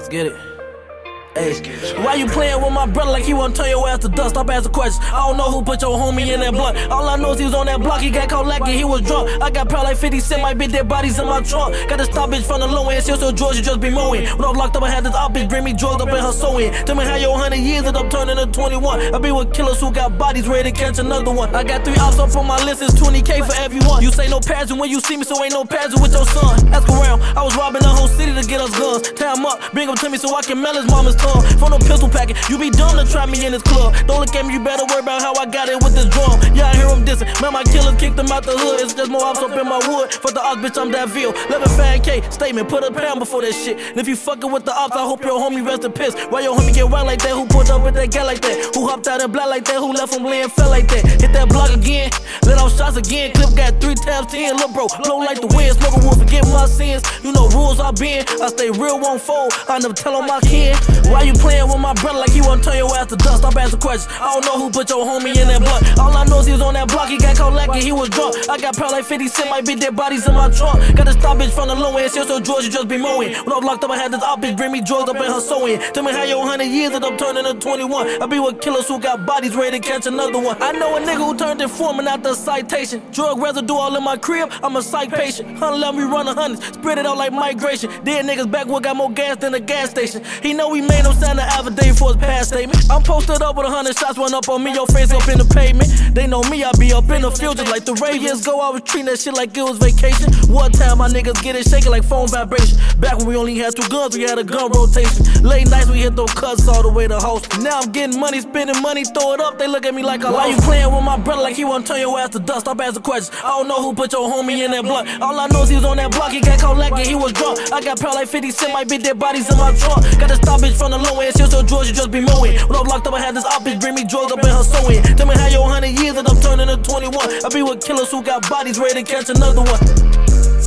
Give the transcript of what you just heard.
get it. Hey, why you playing with my brother like he wanna turn your ass to dust? Stop asking questions. I don't know who put your homie in that blunt. All I know is he was on that block, he got caught lacking, he was drunk. I got proud like 50 Cent, my bitch dead bodies in my trunk. Got to stop bitch from the low end, she so Georgia just be mowing. When I was locked up, I had this op bitch bring me drugs up in her sewing. Tell me how your 100 years end up turning to 21. I be with killers who got bodies ready to catch another one. I got 3 ops up on my list, it's 20K for everyone. You say no pageant when you see me, so ain't no pageant with your son. Ask around, I was robbing the whole city to get us guns. Tie him up, bring him to me so I can mail his mama's tongue. For no pistol packet, you be dumb to try me in this club. Don't look at me, you better worry about how I got it with this drum. Yeah, I hear him dissing, man, my killers kicked him out the hood. It's just more ops up in my wood. For the ops, bitch, I'm that Ville. 11-5K, statement, put a pound before that shit. And if you fucking with the ops, I hope your homie rest in piss. Why your homie get wild like that? Who pulled up with that guy like that? Who hopped out and black like that? Who left him laying fell like that? Hit that block again, let off shots again. Clip got 3 tabs 10, look bro, blow like the wind. Smoke a wolf, forget my sins. You know rules I been, I stay real, won't fold. I never tell on my kid. Why you playing with my brother like he wanna turn your ass to dust? Stop asking questions. I don't know who put your homie in that blunt. All I know is he was on that block, he got caught lacking, he was drunk. I got proud like 50 Cent, my bitch dead bodies in my trunk. Got to stop bitch from the low end, she so Georgia just be mowing. When I was locked up, I had this op bitch bring me drugs up in her sewing. Tell me how your 100 years end up turning to 21. I be with killers who got bodies ready to catch another one. I know a nigga who turned informant after a citation. Drug residue all in my crib, I'm a psych patient. 111 we run 100, spread it out like migration. Dead niggas backwood got more gas than a gas station. He know we made him sign an affidavit for his past statement. I'm posted up with 100 shots, run up on me, your face up in the pavement. They know me, I be up in the field just like the Ray. Years ago, I was treating that shit like it was vacation. One time my niggas get it shaking like phone vibration. Back when we only had 2 guns, we had a gun rotation. Late nights we hit those cuts all the way to host. Now I'm getting money, spending money, throw it up, they look at me like a Why you playing with my brother like he wanna turn your ass to dust? Stop asking questions. I don't know who put your homie in that blunt. All I know is he was on that block, he got caught lacking, he was drunk. I got proud like 50 Cent, my bitch dead bodies in my trunk. Got to stop bitch from the low end, she so Georgia just be mowing. When I was locked up, I had this op bitch bring me drugs up in her sewing. Tell me how your 100 years end up turning to 21. I be with killers who got bodies ready to catch another one.